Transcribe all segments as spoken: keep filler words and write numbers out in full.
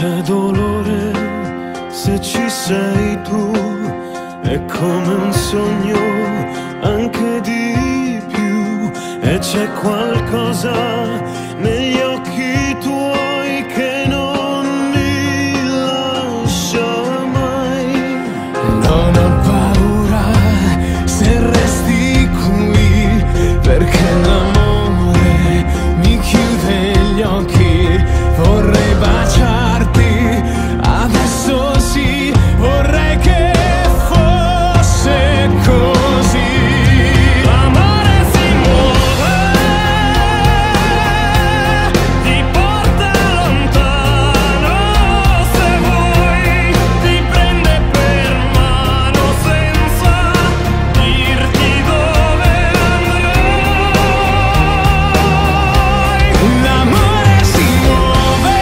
c'è dolore, se ci sei tu, è come un sogno, anche di più. E c'è qualcosa negli occhi tuoi che non mi lascia mai. Non ho paura se resti qui, perché l'amore mi chiude gli occhi. Vorrei baciarti, adesso sì, vorrei che fosse così. L'amore si muove, ti porta lontano, se vuoi, ti prende per mano senza dirti dove andrai. L'amore si muove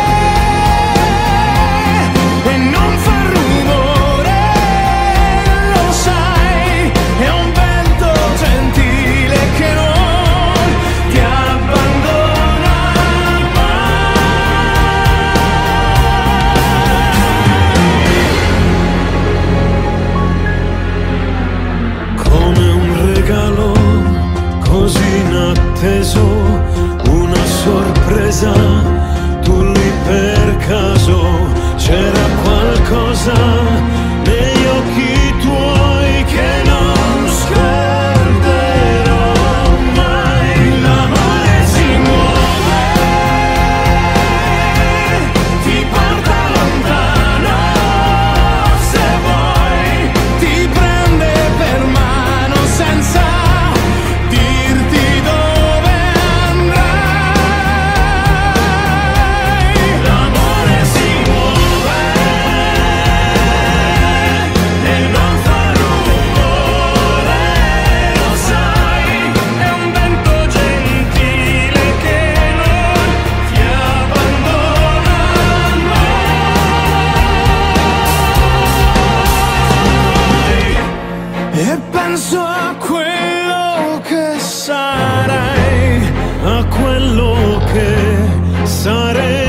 e non fa rumore, lo sai, è un vento gentile che non ti abbandona mai. Come un regalo così inatteso, una sorpresa, tu lì per caso. C'era qualcosa negli occhi tuoi che non scorderò mai. L'amore si muove, ti porta lontano, se vuoi, ti prende per mano senza dirti dove andrai. L'amore si muove e non fa rumore, lo sai, è un vento gentile che non ti abbandona mai. E penso a quello che sarai, a quello che sarei.